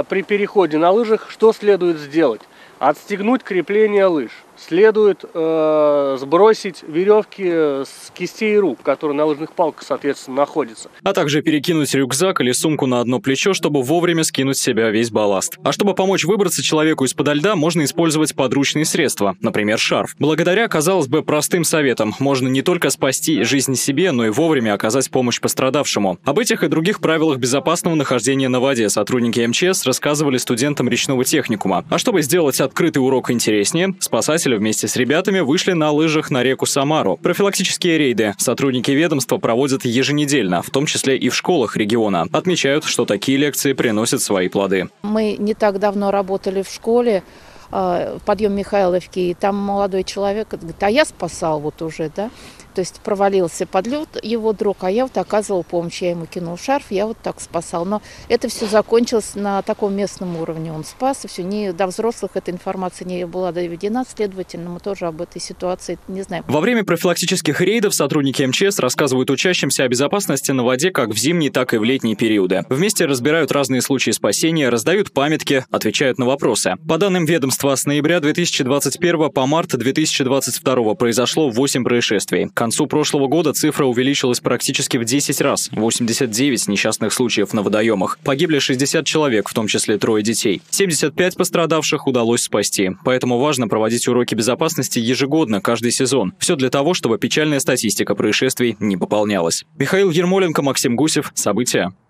При переходе на лыжах что следует сделать? Отстегнуть крепление лыж. Следует сбросить веревки с кистей рук, которые на лыжных палках, соответственно, находятся. А также перекинуть рюкзак или сумку на одно плечо, чтобы вовремя скинуть с себя весь балласт. А чтобы помочь выбраться человеку из-подо льда, можно использовать подручные средства, например, шарф. Благодаря, казалось бы, простым советам можно не только спасти жизнь себе, но и вовремя оказать помощь пострадавшему. Об этих и других правилах безопасного нахождения на воде сотрудники МЧС рассказывали студентам речного техникума. А чтобы сделать открытый урок интереснее, спасатели вместе с ребятами вышли на лыжах на реку Самару. Профилактические рейды сотрудники ведомства проводят еженедельно, в том числе и в школах региона. Отмечают, что такие лекции приносят свои плоды. Мы не так давно работали в школе, подъем Михайловки, и там молодой человек говорит: а я спасал вот уже, да. То есть провалился под лед его друг, а я вот оказывал помощь. Я ему кинул шарф, я вот так спасал. Но это все закончилось на таком местном уровне. Он спас, и все. Не до взрослых эта информация не была доведена, следовательно, мы тоже об этой ситуации не знаем. Во время профилактических рейдов сотрудники МЧС рассказывают учащимся о безопасности на воде как в зимние, так и в летние периоды. Вместе разбирают разные случаи спасения, раздают памятки, отвечают на вопросы. По данным ведомства, с ноября 2021 по март 2022 произошло 8 происшествий. К концу прошлого года цифра увеличилась практически в 10 раз – 89 несчастных случаев на водоемах. Погибли 60 человек, в том числе 3 детей. 75 пострадавших удалось спасти. Поэтому важно проводить уроки безопасности ежегодно, каждый сезон. Все для того, чтобы печальная статистика происшествий не пополнялась. Михаил Ермоленко, Максим Гусев. События.